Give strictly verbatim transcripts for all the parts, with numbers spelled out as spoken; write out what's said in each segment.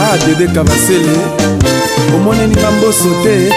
Ah, Dédé Kabasele, omoneni bamboso te.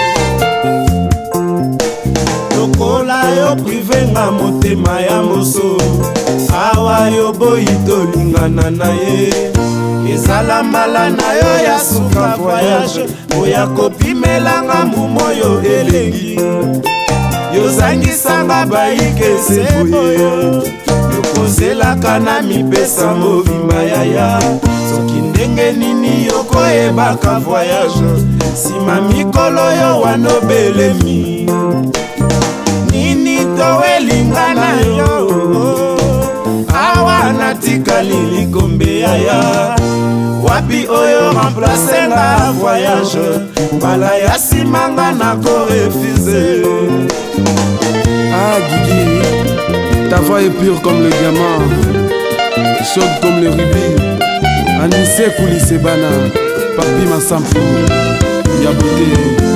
Lokola yo prive nga motema ya moso, awa yo boyi tolingana na ye. Ezala mbala na yo ya suka voyage, oya kopimelanga mbumo yo elengi. Yozangisanga bayike seboye, yokozelaka na mipesa mobimba yaya. Soki ndenge nini yokoyebaka voyage, sima mikolo yo wanobelemi. Nini towelinga na yo, awa natikali likombe yaya. Wapi oyo remplace nga voyage, bala ya simanga na ko refuser. Ah Guigui, ta voix est pure comme le diamant, chaude comme le rubis. Anissé Koulissé Bana, Papi Massampo, Yabote.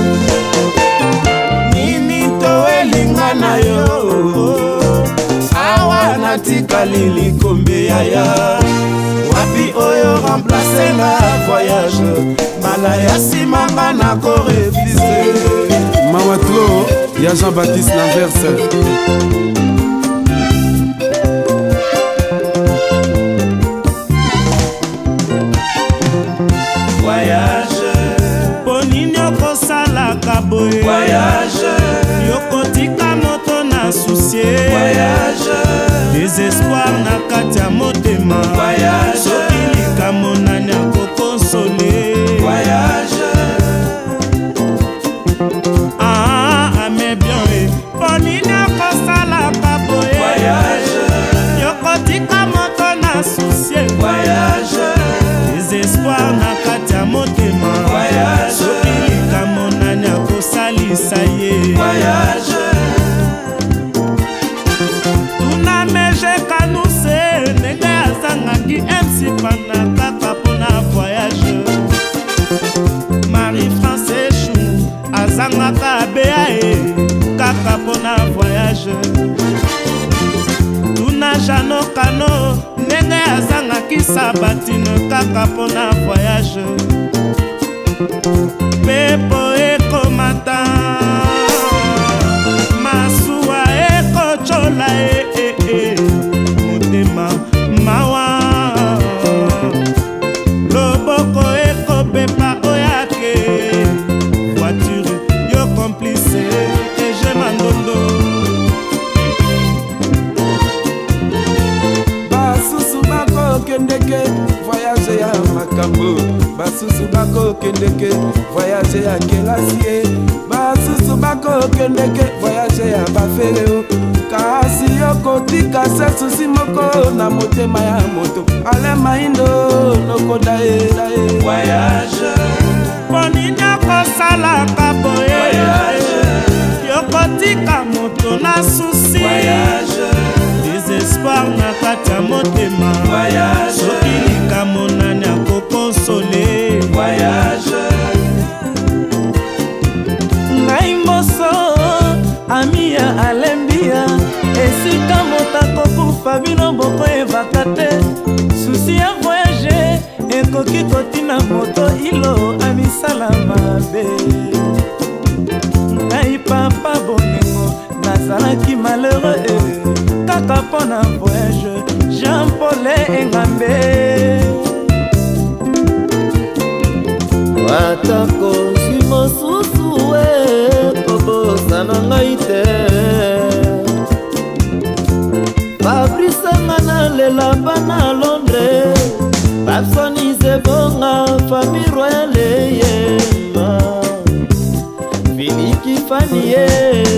Nini towelinga na yo, awa natikali likombe yaya. Wapi oyo remplace nga voyage, bala ya simanga na ko refuser. Mawatlo, y'a Jean-Baptiste Lanverse. Voyage, ponini okosalaka boye. Voyage, yokotika moto na soucie. Voyage, désespoir na kati ya motema. Voyage, soki likamo nani akokonsole. Voyage, ah ame bien e ponini okosalaka boye. Voyage, yokotika moto na soucie. Voyage, désespoir na kati ya motema. Voyage, soki likamo nani akosalisa ye. Voyage, tuna meje kanuse ndenge azangaki emsipana kaka mpona voyage. Marie-France Chou azangaka abea e kaka mpona voyage. tuna Jano Kano ndenge azangaki Sabatine kaka mpona voyage. Pepo ekomata masuwa ekochola e e e motema mawa. Loboko ekopepa oyake voiture yo complice eje mandondo. Basusu bako kendeke, voyage ya makambo. Basusu bako kendeke, voyage ya kelasie. Basusu bako kendeke, voyage ya bafeleo. Kasi yoko tika sesusi moko na motema ya moto. Ale maindo noko dae dae. Voyage, ponini okosalaka boye. Voyage, yoko tika moto na susi. Voyage, désespoir na kati ya motema. Voyage, soki likamo nani akokonsole. Voyage, ngai mboso ami ya alembia, esika moto akokufa bino boko evaka te. susi ya voyage ekoki kotina moto ilo amisala mabe. ngai papa bolingo nazalaki malheureux kaka mpona voyage. Jean Paul Engambe watako si mosusu e kobosa na ngai te. Fabrice nga nalela bana Londres, Babsoni Zebonga famille royale yema. Filiki Fanie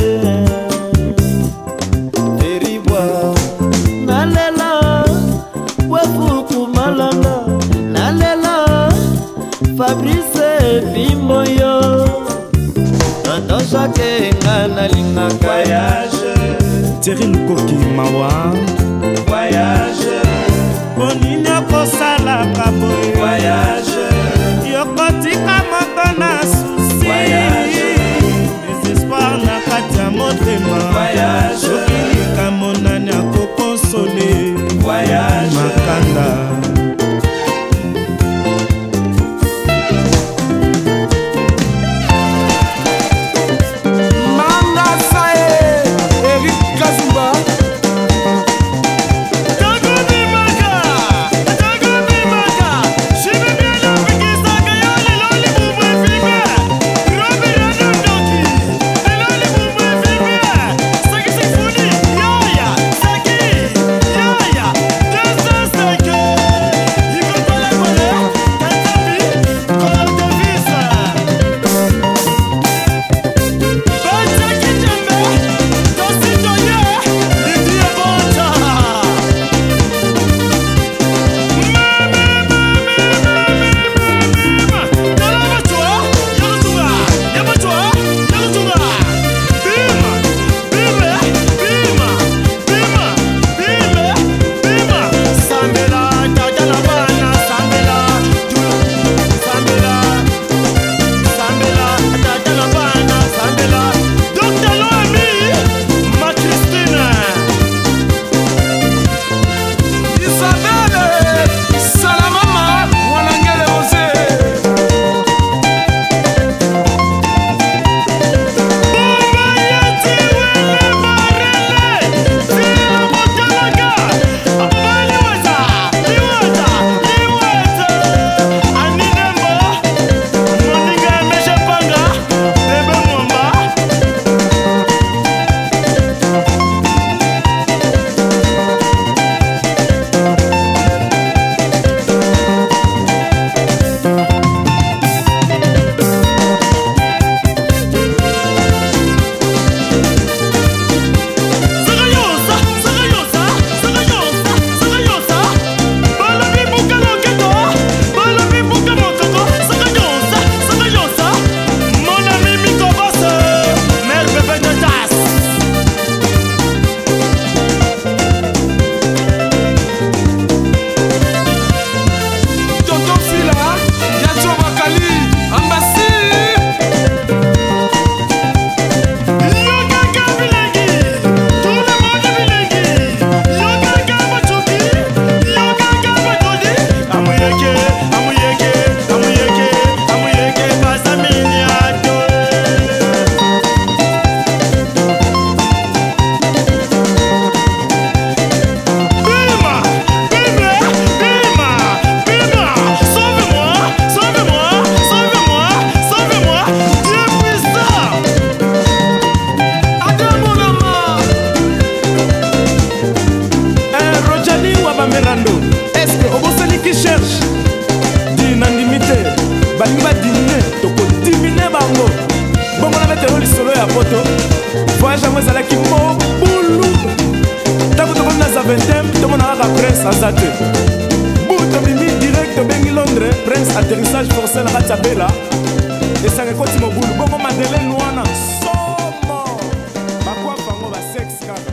Teribwa nalela wefuku malanga. Nalela Fabrice Bimoyo Tonton Jacques nga nalingaka. Voyage, Thierry Lukoki mawa. Voyage, ponini okosalaka boye. Voyage, yokotika moto na susi. Voyage, désespoir na kati ya motema. Voyage, soki likamo nani akokonsole. Voyage, makanda ya poto voyage yango ezalaki mobulu ntango tokomi na zaventem tomona kaka prince aza te buto bimi direct tobengi londres prince atterrissage forcé na kati ya bela esanga ekoti mobulu bongo madeleine wana somo bakwafango basex kaka